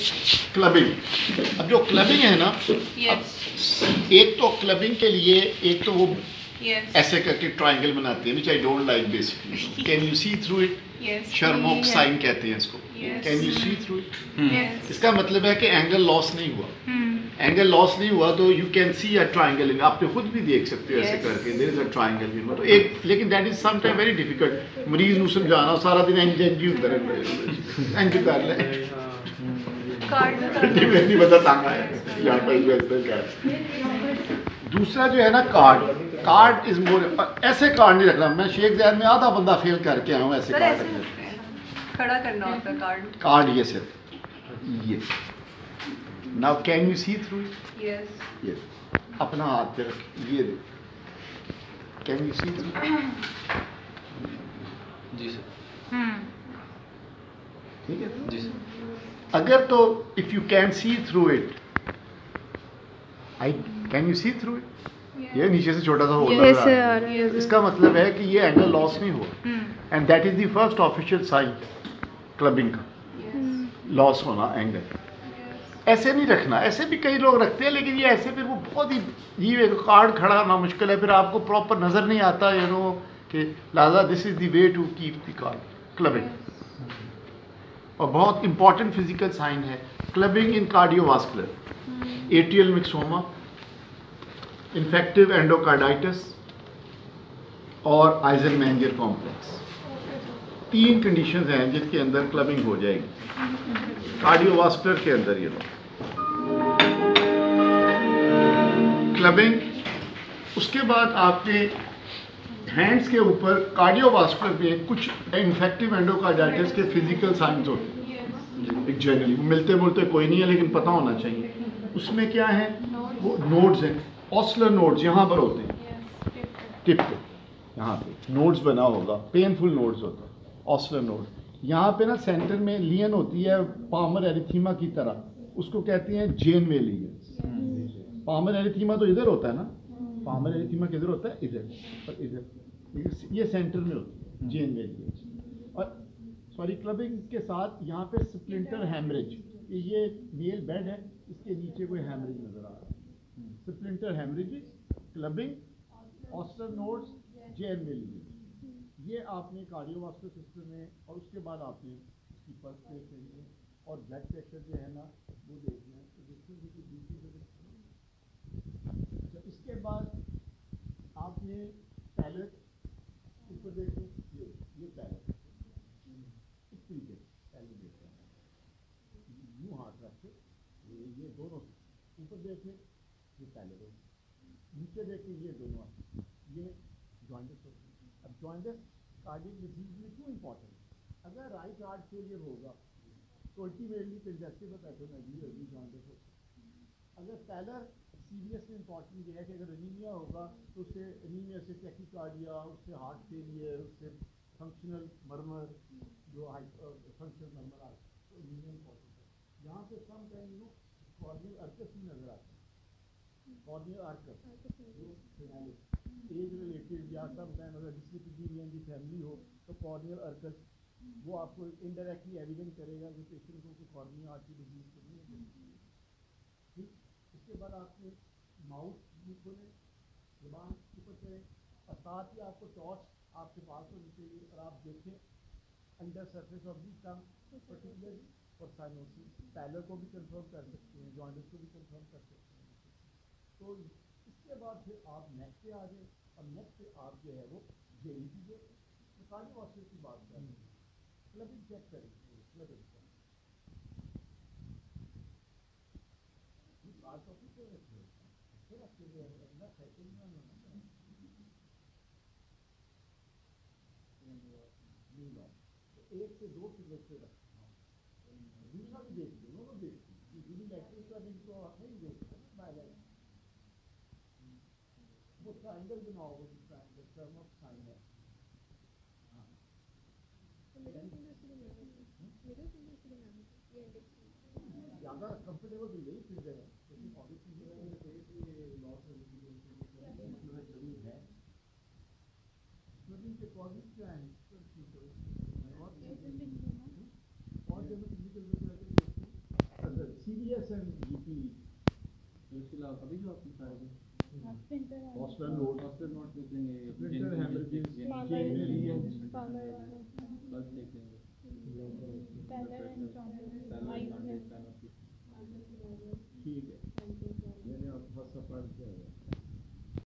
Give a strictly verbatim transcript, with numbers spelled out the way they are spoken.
Clubbing. अब जो clubbing है ना, yes. एक तो क्लबिंग के लिए एक तो वो yes. ऐसे करके ट्रायंगल बनाते हैं, which I don't like basically. Can you see through it? yes. शर्मोक yeah. साइन कहते हैं इसको। yes. Can you see through it? yes. इसका मतलब है कि एंगल लॉस नहीं हुआ। hmm. एंगल लॉस नहीं हुआ तो you can see a triangle. आपने खुद भी देख सकते हो ऐसे yes. करके, there is a triangle in तो एक, लेकिन that is some time very difficult. मरीज ਨੂੰ समझाना सारा दिन इंज इंज ही कर रहे इंज कर ले कार्ड में नहीं पता तंग आया यहाँ पर इस कार्ड। दूसरा जो है ना कार्ड, कार्ड इज मोर, ऐसे कार्ड नहीं रखना। मैं शेख ज़ैद में आधा बंदा फेल करके आया हूँ ऐसे कार्ड रखने। खड़ा करना होता है कार्ड। कार्ड ये सिर्फ ये। Now can you see through it? Yes. ये अपना हाथ पे रख, ये दे। Can you see through? जी सर। हम्म ठीक है जी सर। अगर तो if you can see through it, I can you see through it? ये नीचे से छोटा सा होल लग रहा है, इसका मतलब है कि ये एंगल लॉस नहीं हुआ, and that is the first official sign clubbing का, लॉस होना एंगल। ऐसे नहीं रखना, ऐसे भी कई लोग रखते हैं, लेकिन ये ऐसे फिर वो बहुत ही ये कार्ड खड़ा ना मुश्किल है, फिर आपको प्रॉपर नज़र नहीं आता यू नो कि लाजा this is the way to keep the card clubbing. और बहुत इंपॉर्टेंट फिजिकल साइन है clubbing in cardiovascular, atrial myxoma, infective endocarditis और आइजनमेंजर कॉम्प्लेक्स। तीन कंडीशंस हैं जिसके अंदर क्लबिंग हो जाएगी कार्डियोवास्कुलर के अंदर। ये लोग क्लबिंग, उसके बाद आपके हैंड्स के ऊपर कार्डियोवास्कुलर में कुछ इन्फेक्टिव एंडोकार्डाइटिस के फिजिकल साइंस होते हैं। एक जनरली मिलते मुलते कोई नहीं है, लेकिन पता होना चाहिए। उसमें क्या है, वो नोड्स हैं, ऑस्लर नोड्स यहाँ पर होते हैं, टिप पे यहाँ पे नोड्स बना होगा, पेनफुल नोड्स होता है ऑस्लर नोड। यहाँ पे ना सेंटर में लियन होती है पामर एरिथीमा की तरह, उसको कहते हैं जेनवे लियन। पामर एरिथीमा तो इधर होता है ना, पामर एरिथीमा किधर होता है, इधर और इधर, ये सेंटर में होती है जेनवे लियन। और सॉरी क्लबिंग के साथ यहाँ पे स्प्लिंटर हैमरेज, ये नेल बेड है, इसके नीचे कोई हैमरेज नजर आ रहा है, splinter haemorrhage, clubbing, Osler nodes, Janeway lesion, ये आपने कार्डियोवास्कुलर सिस्टम में। और उसके बाद आपने इसकी पल्स देख लेनी है और ब्लड प्रेशर जो है ना वो देखना है। तो देखिए कि बीपी जो तो इसके बाद आपने पैलेट ऊपर देखें, ये ये पैलेट इस तरीके से पैलेट देखते हैं, यूँ हाथ रख के ये ये दोनों ऊपर देखें, ये पैलेट हो, नीचे देखें, ये दोनों ये जॉइंटस होते हैं। अब जॉइंटस कार्डियक डिजीज में क्यों इंपॉर्टेंट है? अगर राइट हार्ट फेलियर होगा तो अल्टीमेटली कंजेस्टिव पैथोलॉजी होगी, जॉइंटस होगा। अगर पैलर सीरियसली इंपॉर्टेंट ये है कि अगर एनीमिया होगा तो उससे एनीमिया से टैकीकार्डिया, उससे हार्ट फेलियर, उससे फंक्शनल मर्मर, जो फंक्शनल मर्मर आता है, तो एनीमिया इंपॉर्टेंट है। यहाँ पे some time no corneal arcus भी नजर आता है, कॉर्नियल अर्कस एज रिलेटेड या सम टाइम अगर डिस्लिपिडीमिया की फैमिली हो तो कॉर्नियल अर्कस वो आपको इनडायरेक्टली एविडेंट करेगा कि पेशेंट को कॉर्नियल आर्टरी डिजीज तो नहीं है। ठीक, इसके बाद आपने माउथ भी खोलें, जुबान ऊपर करें, और साथ ही आपको टॉर्च आपके पास होनी चाहिए और आप देखें under surface of the tongue, particularly for cyanosis. Pallor को भी कंफर्म कर सकते हैं, जॉइंटस को भी कंफर्म कर सकते हैं। तो इसके बाद फिर आप नेक पे आ जाए, और नेक पे आप जो है वो जेईटी जो कार्डियोवास्कुलर की बात कर रहे हैं, क्लबिंग चेक करें, क्लबिंग बात तो फिर फिर आपके लिए अगला सेकंड में ना तो एक से दो फिगर पे रखना, दूसरा भी देख लो, दोनों देख लो, यूनिलैटरल क्लबिंग तो आप नहीं देखते ना, बायलैटरल वो ट्रायंगल बनाओगे, ट्रायंगल टर्म ऑफ साइन है। हाँ, ज़्यादा कंफर्टेबल भी नहीं फिर जगह, लेकिन ऑब्वियसली लॉस जरूर है। क्लबिंग के कॉजेज क्या हैं और और जब फिजिकल जीपीएस एंड जीपी इसके अलावा अभी जो आपने सारे हॉस्टल नोट हॉस्टल नोट देख लेंगे प्रिंटर हैमरेजेस